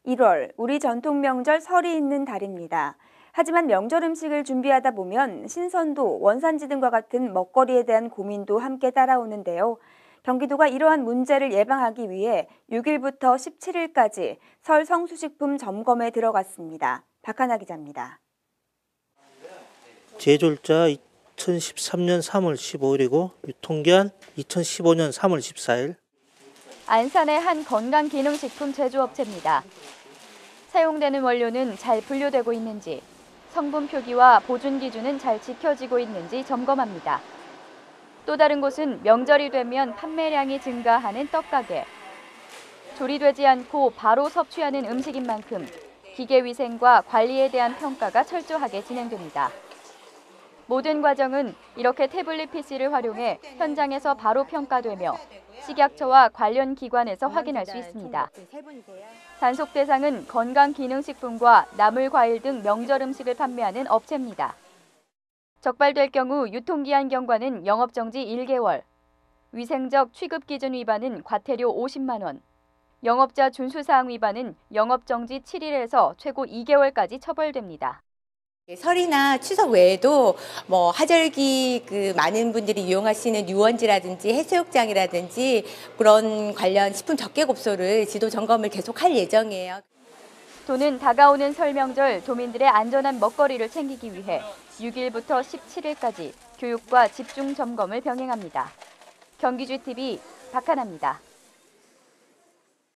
1월, 우리 전통 명절 설이 있는 달입니다. 하지만 명절 음식을 준비하다 보면 신선도, 원산지 등과 같은 먹거리에 대한 고민도 함께 따라오는데요. 경기도가 이러한 문제를 예방하기 위해 6일부터 17일까지 설 성수식품 점검에 들어갔습니다. 박하나 기자입니다. 제조일자 2013년 3월 15일이고 유통기한 2015년 3월 14일. 안산의 한 건강기능식품 제조업체입니다. 사용되는 원료는 잘 분류되고 있는지, 성분 표기와 보존 기준은 잘 지켜지고 있는지 점검합니다. 또 다른 곳은 명절이 되면 판매량이 증가하는 떡가게. 조리되지 않고 바로 섭취하는 음식인 만큼 기계위생과 관리에 대한 평가가 철저하게 진행됩니다. 모든 과정은 이렇게 태블릿 PC를 활용해 현장에서 바로 평가되며 식약처와 관련 기관에서 확인할 수 있습니다. 단속 대상은 건강기능식품과 나물 과일 등 명절 음식을 판매하는 업체입니다. 적발될 경우 유통기한 경과는 영업정지 1개월, 위생적 취급기준 위반은 과태료 50만 원, 영업자 준수사항 위반은 영업정지 7일에서 최고 2개월까지 처벌됩니다. 설이나 추석 외에도 하절기 많은 분들이 이용하시는 유원지라든지 해수욕장이라든지 그런 관련 식품 적개급소를 지도 점검을 계속할 예정이에요. 도는 다가오는 설 명절 도민들의 안전한 먹거리를 챙기기 위해 6일부터 17일까지 교육과 집중 점검을 병행합니다. 경기주TV 박하나입니다.